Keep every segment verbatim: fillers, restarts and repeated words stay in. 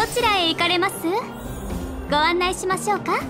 ちらへ行かれます？ご案内しましょうか？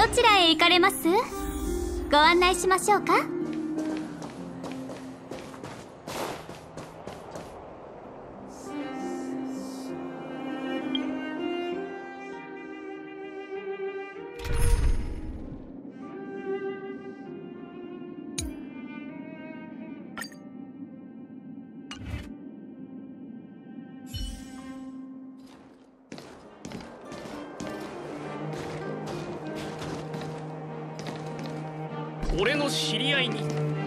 どちらへ行かれます？ご案内しましょうか？ 俺の知り合いに。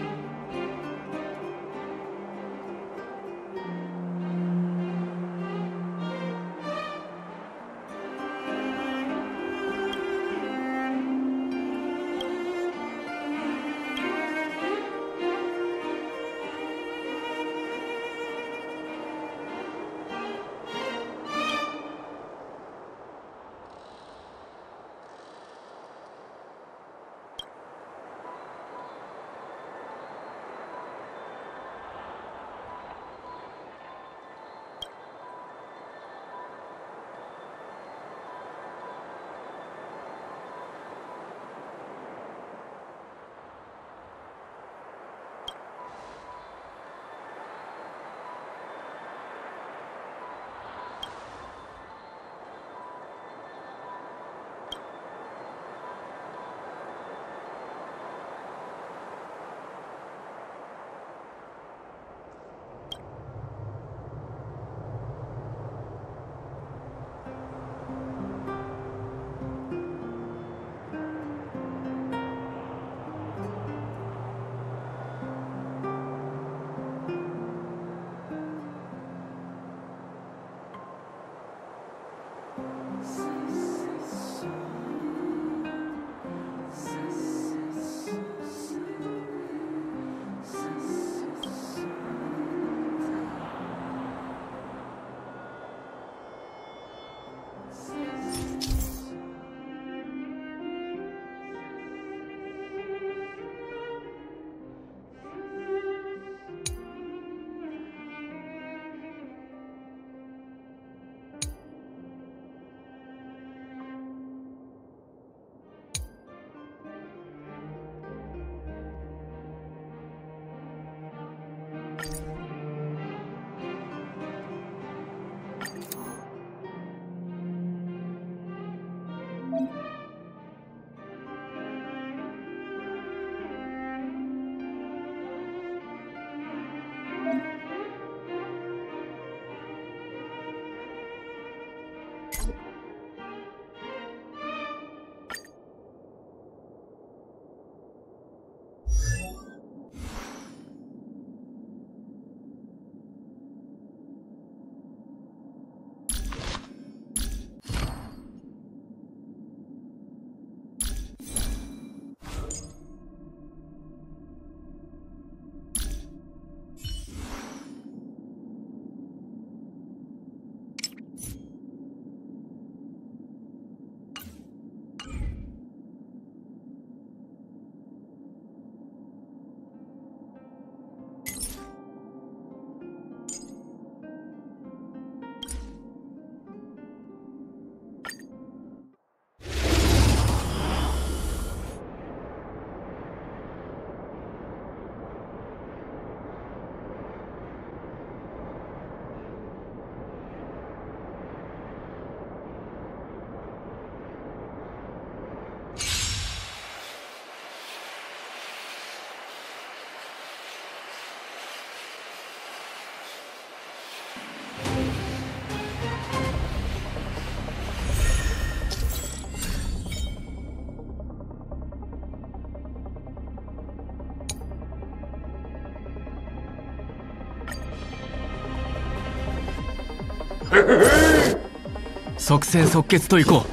即戦即決といこう。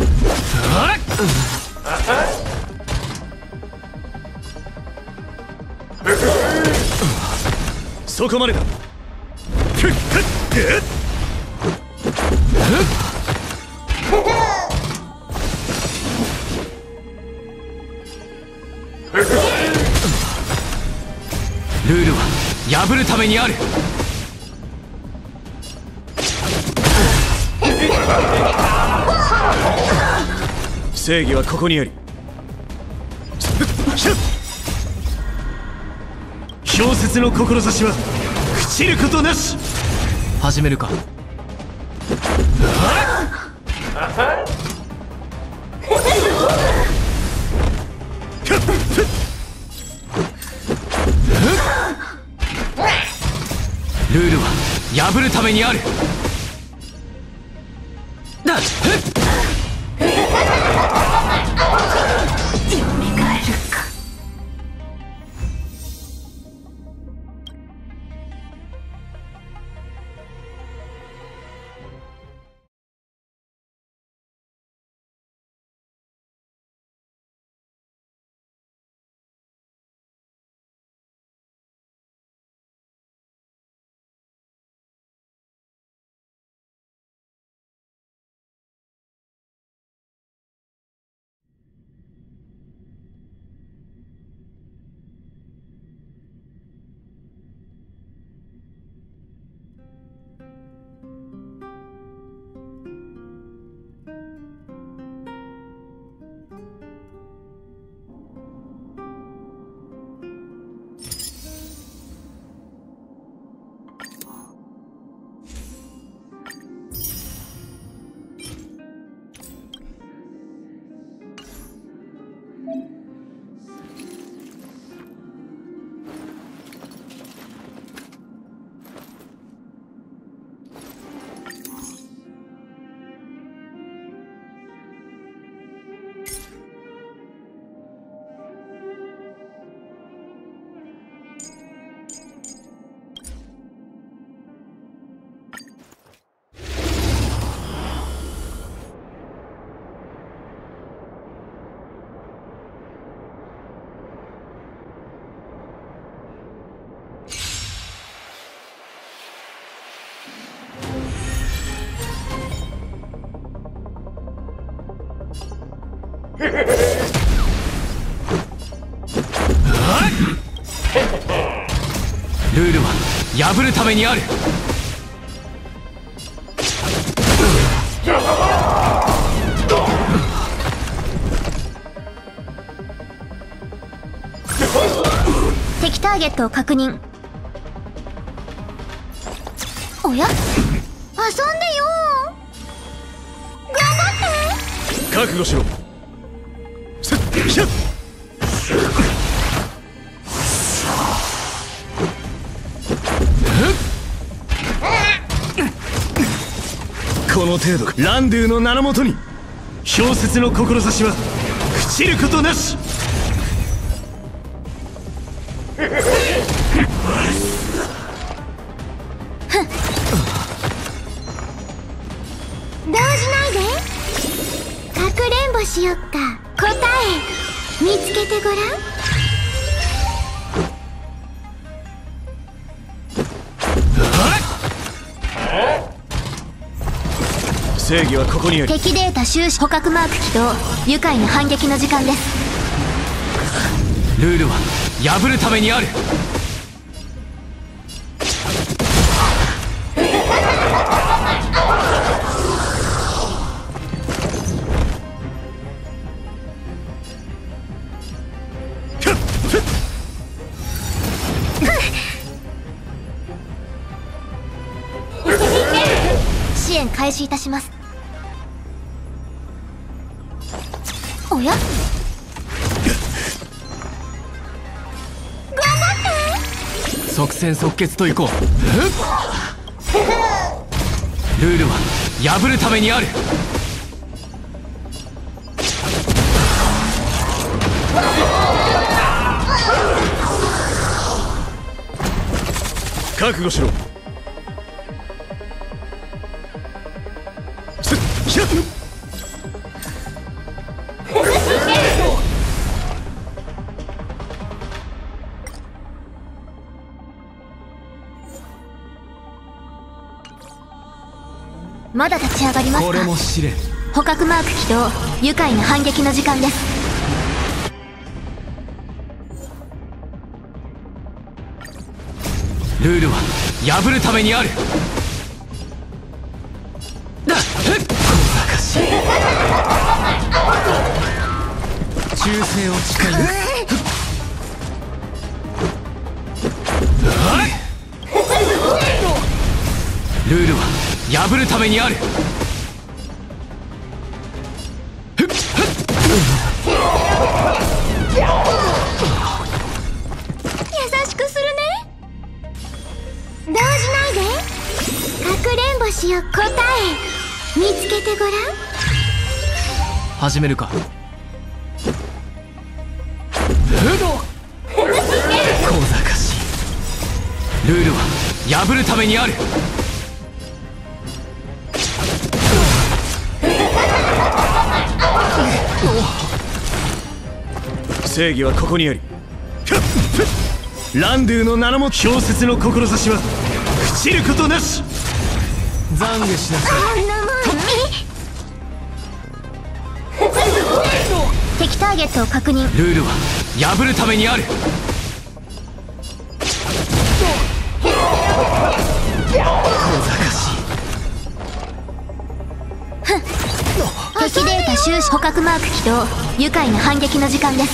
そこまでだ。 ルールは破るためにある。 正義はここにあり、 氷雪の志は朽ちることなし。 始めるか。ルールは破るためにある。だっルールは破るためにある。 敵ターゲットを確認。おや、遊んでよ。頑張って。 覚悟しろ。せっしゃっ。この程度か。ランドゥの名のもとに氷雪の志は朽ちることなし。 動じないで。かくれんぼしよっか。答え見つけてごらん。 正義はここにあり。 敵データ収集。捕獲マーク起動。愉快な反撃の時間です。 ルールは破るためにある。 支援開始いたします。おや、頑張って。 即戦即決といこう。ルールは破るためにある。 覚悟しろ。せっしゃっ。 まだ立ち上がりますか。 これも試練。 捕獲マーク起動。愉快な反撃の時間です。 ルールは破るためにある。だっ小賢しい。忠誠を誓います。 ルールは破るためにある。 優しくするね。動じないで。かくれんぼしよ答え見つけてごらん。 始めるか。小賢しい。ルールは破るためにある。 正義はここにあり。ランドゥの名のも氷雪の志は朽ちることなし。 懺悔しなさい。 あんなもん敵ターゲットを確認。 ルールは破るためにある。小賢しい。 敵データ収集捕獲マーク起動。愉快な反撃の時間です。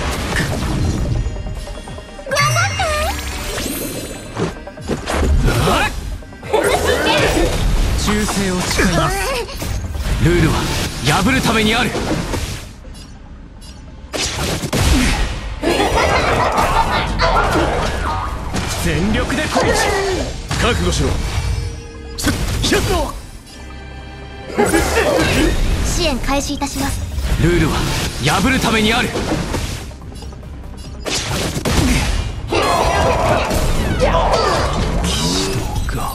頑張って忠誠を誓います。ルールは破るためにある。全力で攻撃。 覚悟しろ。 支援開始いたします。 ルールは破るためにある。騎士が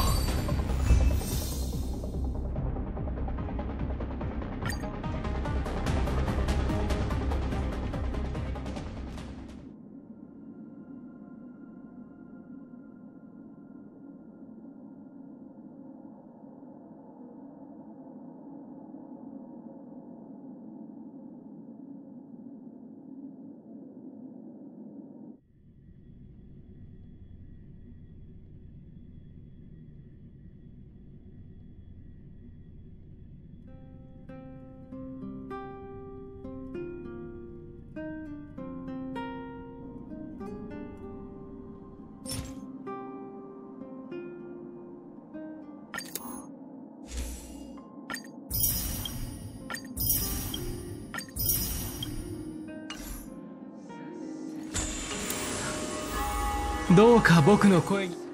どうか僕の声に